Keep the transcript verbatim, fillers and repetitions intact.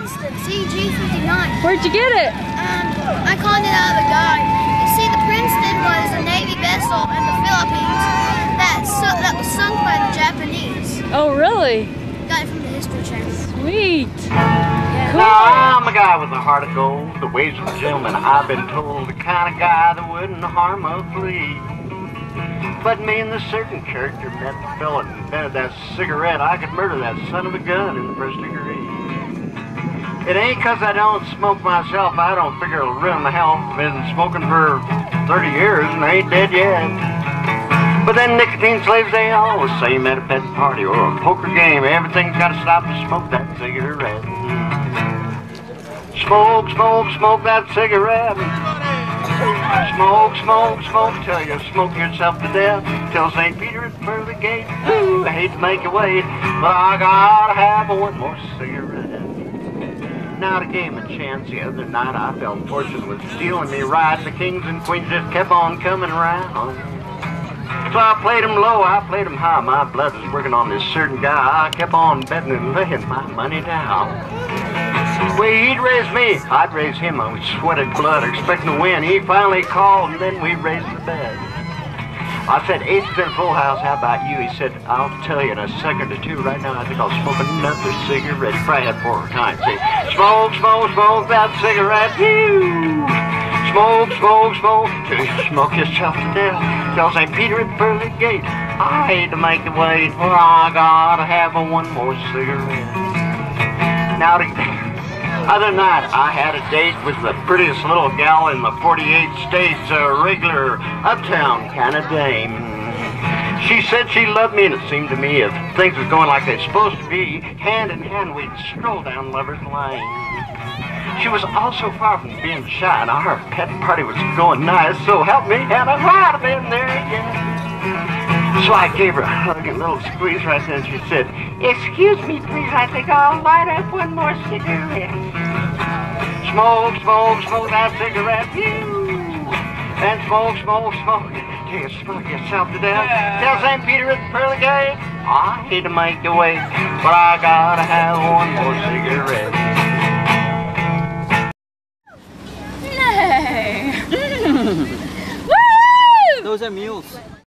It's the C G fifty-nine. Where'd you get it? Um, I conned it out of a guy. You see, the Princeton was a Navy vessel in the Philippines that, su that was sunk by the Japanese. Oh, really? Got it from the History Channel. Sweet. Yeah. Cool. Now, I'm a guy with a heart of gold, the ways of a gentleman, I've been told, the kind of guy that wouldn't harm a flea. But me and this certain character met the fella and invented that cigarette. I could murder that son of a gun in the first degree. It ain't cause I don't smoke myself, I don't figure it'll ruin my health. Been smoking for thirty years and I ain't dead yet. But then nicotine slaves, they always say at a pet party or a poker game, everything's gotta stop to smoke that cigarette. Smoke, smoke, smoke that cigarette. Smoke, smoke, smoke till you smoke yourself to death. Till Saint Peter at the pearly gate. Ooh, I hate to make you wait, but I gotta have one more cigarette. Now, to game a chance the other night, I felt fortune was stealing me right. The kings and queens just kept on coming around. So I played him low, I played him high. My blood was working on this certain guy. I kept on betting and laying my money down. Well, he'd raise me, I'd raise him. I was sweated blood, expecting to win. He finally called, and then we raised the bet. I said, ace is in a full house, how about you? He said, I'll tell you in a second or two. Right now, I think I'll smoke another cigarette. He probably had four kinds. See, smoke, smoke, smoke that cigarette. Woo! Smoke, smoke, smoke, till you smoke yourself to death. Tell Saint Peter at the pearly gate, I hate to make you wait, for I gotta have a one more cigarette. Now, the other night, I had a date with the prettiest little gal in the forty-eight states, a regular uptown kind of dame. She said she loved me, and it seemed to me if things was going like they're supposed to be, hand in hand we'd stroll down Lover's Lane. She was also far from being shy, and our pet party was going nice, so help me, and I'd right have been there again. So I gave her a hug and a little squeeze right then, and she said, excuse me, please, I think I'll light up one more cigarette. Smoke, smoke, smoke that cigarette, phew. And smoke, smoke, smoke, till you smoke yourself to death. Tell Saint Peter at the pearly gate, I hate to make you wait, but I gotta have one more cigarette. Nay! Woo! Those are mules.